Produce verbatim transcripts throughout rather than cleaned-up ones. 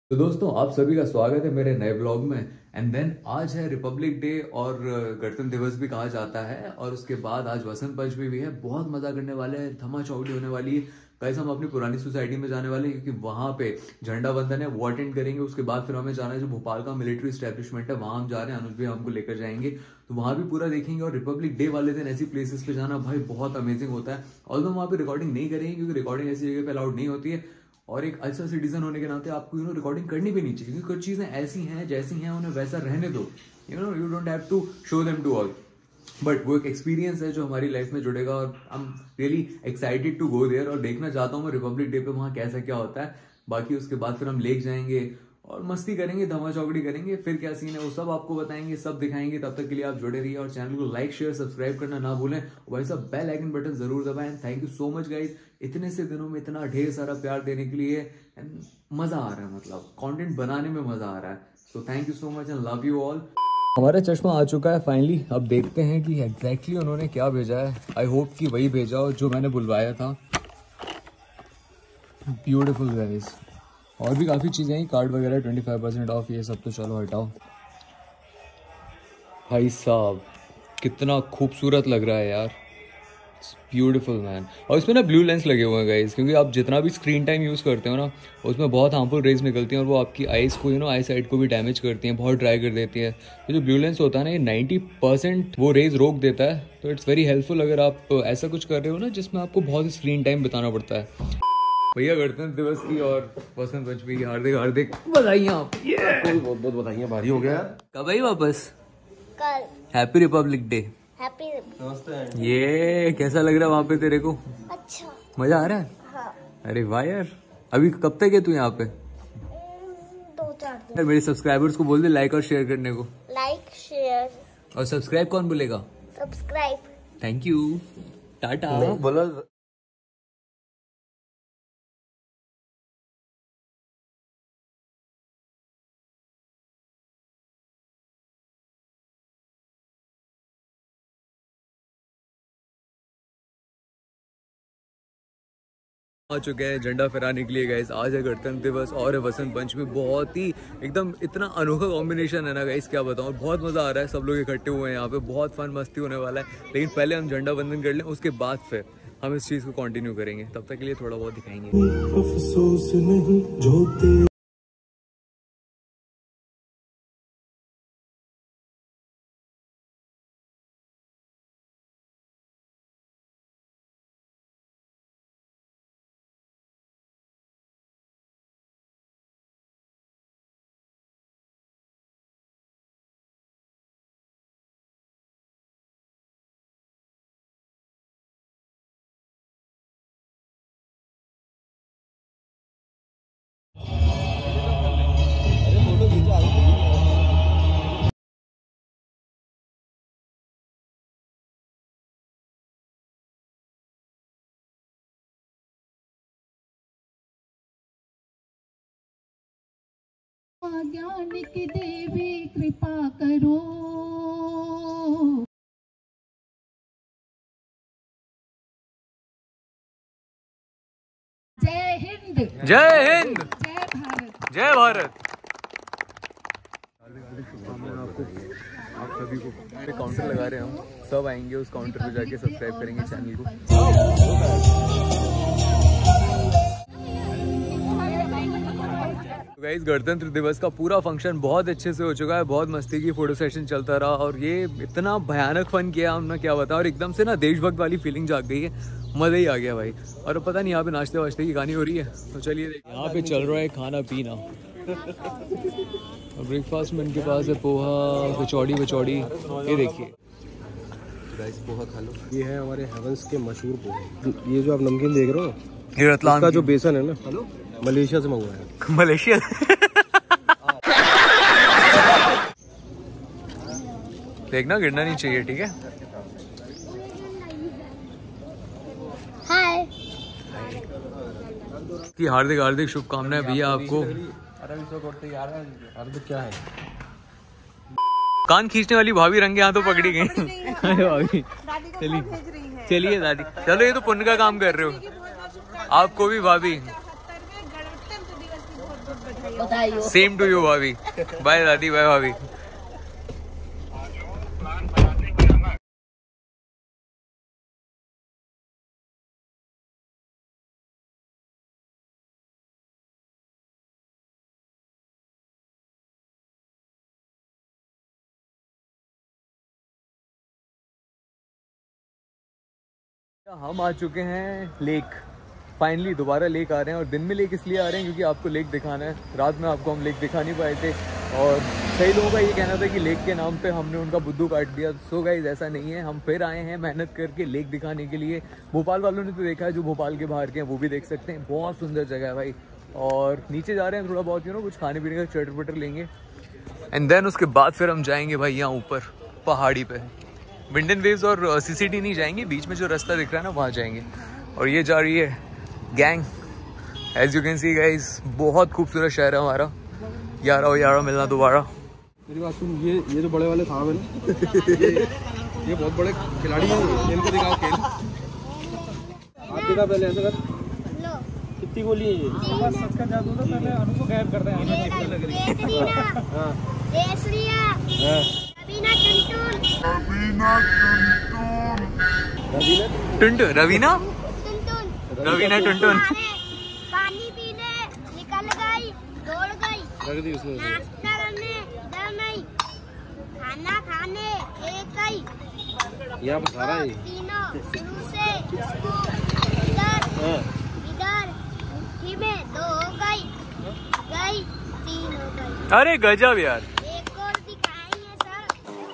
तो दोस्तों आप सभी का स्वागत है मेरे नए ब्लॉग में। एंड देन आज है रिपब्लिक डे और गणतंत्र दिवस भी कहा जाता है, और उसके बाद आज वसंत पंचमी भी है। बहुत मजा करने वाले हैं, धमा चौकड़ी होने वाली है। गाइस हम अपनी पुरानी सोसाइटी में जाने वाले हैं क्योंकि वहां पे झंडा वंदन है, वो अटेंड करेंगे। उसके बाद फिर हमें जाना है जो भोपाल का मिलिट्री स्टैब्लिशमेंट है, वहां हम जा रहे हैं। अनुज भी हमको लेकर जाएंगे, तो वहां भी पूरा देखेंगे। और रिपब्लिक डे वाले दिन ऐसी प्लेसेस पे जाना भाई बहुत अमेजिंग होता है। और हम वहां पे रिकॉर्डिंग नहीं करेंगे क्योंकि रिकॉर्डिंग ऐसी जगह पे अलाउड नहीं होती है, और एक अच्छा सिटीजन होने के नाते आपको यू नो रिकॉर्डिंग करनी भी नहीं चाहिए क्योंकि कुछ चीजें ऐसी हैं जैसी हैं, उन्हें वैसा रहने दो। You know you don't have to show them to all, but वो एक एक्सपीरियंस है जो हमारी लाइफ में जुड़ेगा। और I am really excited to go there, और देखना चाहता हूँ मैं रिपब्लिक डे पे वहाँ कैसा क्या होता है। बाकी उसके बाद फिर हम लेक जाएंगे और मस्ती करेंगे, धमा चौकड़ी करेंगे। फिर क्या सीन है वो सब आपको बताएंगे, सब दिखाएंगे। तब तक के लिए आप जुड़े रहिए और चैनल को लाइक शेयर सब्सक्राइब करना ना भूलें। और भाई साहब बेल आइकन बटन जरूर दबाएं। Thank you so much guys, इतने से दिनों में इतना ढेर सारा प्यार देने के लिए। एंड मजा आ रहा है, मतलब कंटेंट बनाने में मजा आ रहा है। So thank you so much and love you all. हमारा चश्मा आ चुका है फाइनली। अब देखते हैं कि एग्जैक्टली exactly उन्होंने क्या भेजा है। आई होप कि वही भेजा हो जो मैंने बुलवाया था। ब्यूटीफुल गाइस, और भी काफ़ी चीज़ें हैं, कार्ड वगैरह ट्वेंटी फाइव परसेंट ऑफ, ये सब तो चलो हटाओ। भाई साहब कितना खूबसूरत लग रहा है यार, ब्यूटीफुल मैन। और इसमें ना ब्लू लेंस लगे हुए हैं गाइस, क्योंकि आप जितना भी स्क्रीन टाइम यूज़ करते हो ना उसमें बहुत हार्मफुल रेज निकलती हैं और वो आपकी आइज़ को यू नो आई साइड को भी डैमेज करती हैं, बहुत ड्राई कर देती है। तो जो ब्लू लेंस होता है ना, ये नाइन्टी परसेंट वो रेज रोक देता है। तो इट्स वेरी हेल्पफुल अगर आप ऐसा कुछ कर रहे हो ना जिसमें आपको बहुत स्क्रीन टाइम बिताना पड़ता है। भैया गणतंत्र दिवस की और वसंत पंचमी की हार्दिक हार्दिक बधाइयाँ। बहुत बहुत बधाइयाँ, भारी हो गया। कब आई वापस? कल। Happy republic day. हैप्पी। नमस्ते। ये कैसा लग रहा है वहाँ पे तेरे को? अच्छा, मजा आ रहा है? हाँ। अरे वाह यार, अभी कब तक है तू यहाँ पे? दो चार दिन। यार मेरे सब्सक्राइबर्स को बोल दे लाइक और शेयर करने को। लाइक शेयर और सब्सक्राइब कौन बोलेगा? सब्सक्राइब। Thank you, tata. बोला आ चुके हैं झंडा फहराने के लिए गाइस। आज है गणतंत्र दिवस और है वसंत पंचमी। बहुत ही एकदम इतना अनोखा कॉम्बिनेशन है ना गाइस, क्या बताऊँ। बहुत मजा आ रहा है, सब लोग इकट्ठे हुए हैं यहाँ पे, बहुत फन मस्ती होने वाला है। लेकिन पहले हम झंडा वंदन कर लें, उसके बाद फिर हम इस चीज़ को कंटिन्यू करेंगे। तब तक के लिए थोड़ा बहुत दिखाएंगे। अफसोस नहीं जो तेरे ज्ञान की देवी कृपा करो। जय हिंद, जय हिंद, जय भारत, जय भारत। आपको आप सभी को पे काउंटर लगा रहे हैं हम, सब आएंगे उस काउंटर पे जाके सब्सक्राइब करेंगे चैनल को। गाइस गणतंत्र दिवस का पूरा फंक्शन बहुत अच्छे से हो चुका है, बहुत मस्ती की, फोटो सेशन चलता रहा और ये इतना भयानक फन किया हमने क्या बता। और एकदम से ना देशभक्त वाली फीलिंग जाग गई है, मजा ही आ गया भाई। और पता नहीं यहाँ पे नाचते वाचते की कहानी हो रही है, तो चलिए यहाँ पे चल रहा है खाना पीना। ब्रेकफास्ट में इनके पास है पोहा, कचौड़ी वचौड़ी, ये देखिए राइस पोहा खा लो। ये है हमारे हेवंस के मशहूर पोहा। ये जो आप नमकीन देख रहे हो, ये रतलाम का जो बेसन है ना, हेलो मलेशिया से मंगवाया है। मलेशिया देखना गिरना नहीं चाहिए, ठीक है। हाय। की हार्दिक हार्दिक शुभकामनाएं भैया आपको। अरे क्या है, कान खींचने वाली भाभी रंगे हाथों पकड़ी गई। भाभी चलिए चलिए दादी, चलो ये तो पुण्य का काम कर रहे हो, आपको भी भाभी। सेम टू यू भाभी। बाय दादी, बाय भाभी। हम आ चुके हैं लेक। फाइनली दोबारा लेक आ रहे हैं, और दिन में लेक इसलिए आ रहे हैं क्योंकि आपको लेक दिखाना है। रात में आपको हम लेक दिखा नहीं पाए थे, और कई लोगों का ये कहना था कि लेक के नाम पे हमने उनका बुद्धू काट दिया। सो गाइस ऐसा नहीं है, हम फिर आए हैं मेहनत करके लेक दिखाने के लिए। भोपाल वालों ने तो देखा है, जो भोपाल के बाहर के हैं वो भी देख सकते हैं। बहुत सुंदर जगह है भाई। और नीचे जा रहे हैं थोड़ा बहुत, यू नो, कुछ खाने पीने का चटर पटर लेंगे, एंड देन उसके बाद फिर हम जाएंगे भाई यहाँ ऊपर पहाड़ी पे। विंडन वेव्स और सीसीटी नहीं जाएंगे, बीच में जो रास्ता दिख रहा है ना वहाँ जाएंगे। और ये जा रही है gang. As you can see guys, बहुत खूबसूरत शहर है हमारा। यारा हो यारा मिलना दोबारा। मेरी बात सुन, ये ये जो बड़े वाले साहब है ना, ये, ये बहुत बड़े खिलाड़ी हैं, इनको दिखाओ खेल। आप दिखा पहले, ऐसे कर। लो कितनी गोली है ये? सच का जादू तो पहले अनु को गायब कर दें। लग रही है। हां केसरिया, हां रवीना टुनटुन, टुनटुन रवीना टुनटुन रवीना टुनटुन। पानी पीने निकल गई, दौड़ गई, रख दी उसने। नाश्ता करने इधर नहीं, खाना खाने एक गई, यहाँ पर सारा है तीनों शुरू से इसको इधर इधर मुट्ठी में दो हो गई, गई तीन हो गई। अरे गजब यार। एक और दिखाई है सर।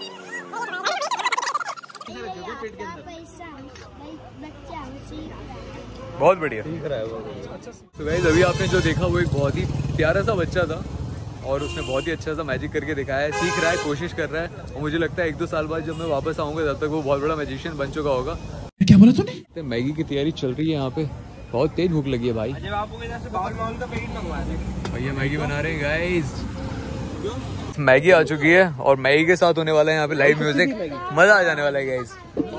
पैसा भाई बच्चा उसी बहुत बढ़िया। तो गाइस अभी आपने जो देखा वो एक बहुत ही प्यारा सा बच्चा था, और उसने बहुत ही अच्छा सा मैजिक करके दिखाया है। सीख रहा है, कोशिश कर रहा है, और मुझे लगता है एक दो साल बाद जब मैं वापस आऊँगा तब तक वो बहुत बड़ा मैजिशियन बन चुका होगा। क्या बोला तूने? मैगी की तैयारी चल रही है यहाँ पे। बहुत तेज भूख लगी है भाई। भैया मैगी बना रहे हैं गाइस। मैगी आ चुकी है, और मैगी के साथ होने वाला है यहाँ पे लाइव म्यूजिक। मजा आ जाने वाला है गाइस।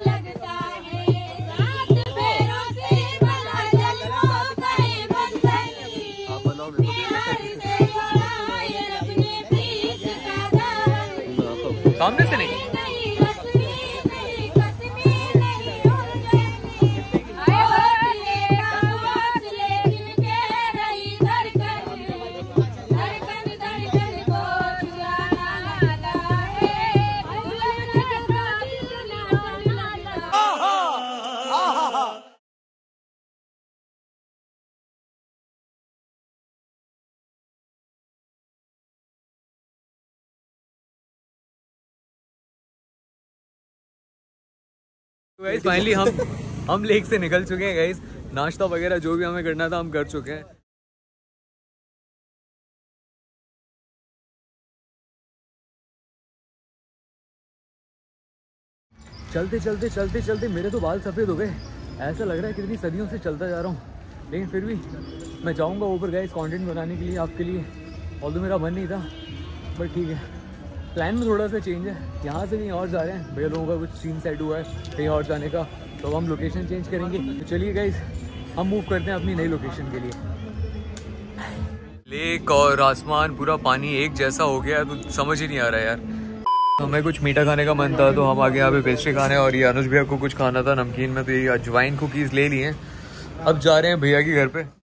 सामने से नहीं। गाइस फाइनली हम हम लेक से निकल चुके हैं गाइस। नाश्ता वगैरह जो भी हमें करना था हम कर चुके हैं। चलते चलते चलते चलते मेरे तो बाल सफ़ेद हो गए। ऐसा लग रहा है कितनी सदियों से चलता जा रहा हूँ, लेकिन फिर भी मैं जाऊँगा ऊपर गाइस कंटेंट बनाने के लिए आपके लिए। और तो मेरा मन नहीं था, बट ठीक है, प्लान में थोड़ा सा चेंज है। यहाँ से कहीं और जा रहे हैं, भैया लोगों का कुछ सीन सेट हुआ है कहीं और जाने का, तो अब हम लोकेशन चेंज करेंगे। तो चलिए गाइस हम मूव करते हैं अपनी नई लोकेशन के लिए। लेक और आसमान पूरा पानी एक जैसा हो गया है, तो समझ ही नहीं आ रहा है यार। हमें कुछ मीठा खाने का मन था, तो हम आगे यहाँ पे पेस्ट्री खाने, और ये अनुज भैया को कुछ खाना था नमकीन में, तो ये अजवाइन कुकीज़ ले लिए हैं। अब जा रहे हैं भैया के घर पे।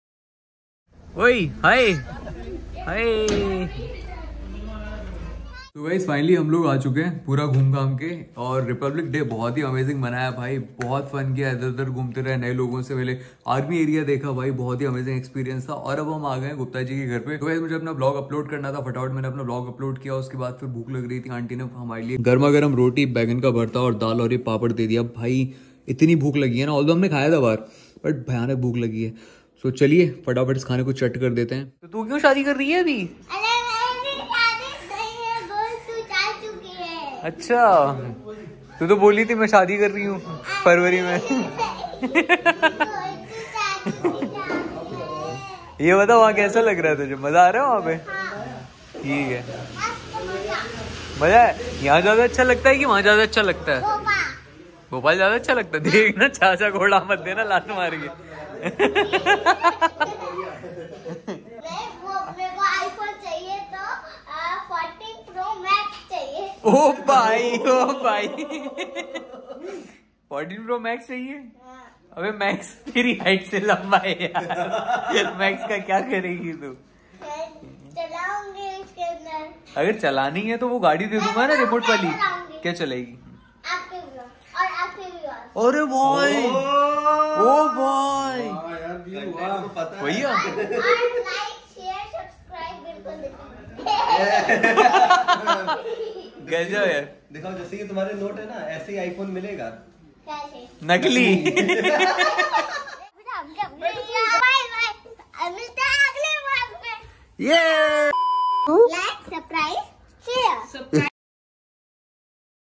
ओए हाय हाय तो गाइस फाइनली हम लोग आ चुके हैं पूरा घूम घाम के, और रिपब्लिक डे बहुत ही अमेजिंग मनाया भाई, बहुत फन किया, इधर उधर घूमते रहे, नए लोगों से मिले, आर्मी एरिया देखा भाई, बहुत ही अमेजिंग एक्सपीरियंस था। और अब हम आ गए गुप्ता जी के घर पे। तो गाइस मुझे अपना ब्लॉग अपलोड करना था, फटाफट मैंने अपना ब्लॉग अपलोड किया। उसके बाद फिर भूख लग रही थी, आंटी ने हमारे लिए गर्मा गर्म रोटी, बैगन का भरता और दाल और ये पापड़ दे दिया। भाई इतनी भूख लगी है ना, ऑल्दो हमने खाया था बाहर, बट भयानक भूख लगी है। तो चलिए फटाफट इस खाने को चट कर देते हैं। तो तू क्यों शादी कर रही है अभी? अच्छा, तू तो बोली थी मैं शादी कर रही हूँ फरवरी में। ये बता वहाँ कैसा लग रहा है तुझे, मजा आ रहा है वहाँ पे? ठीक है, मजा है। यहाँ ज्यादा अच्छा लगता है कि वहाँ ज्यादा अच्छा लगता है? भोपाल ज्यादा अच्छा लगता है। देखना चाचा घोड़ा मत देना, लात मार के। ओ भाई ओ भाई फोर्टीन प्रो मैक्स चाहिए? अबे मैक्स तेरी हाइट से लंबा है यार, मैक्स का क्या करेगी तू? चलाऊंगी इसके अंदर। अगर चलानी है तो वो गाड़ी दे दूंगा ना रिमोट वाली। क्या चलेगी? आपके ब्लॉग और आपके व्यूअर्स। अरे भाई ओ भाई भैया और लाइक शेयर सब्सक्राइब बिल्कुल कैसे हो यार? दिखाओ, जैसे कि तुम्हारे नोट है ना, ऐसे ही आईफोन मिलेगा। कैसे? नकली। बाय बाय, मिलते हैं अगले व्लॉग में। ये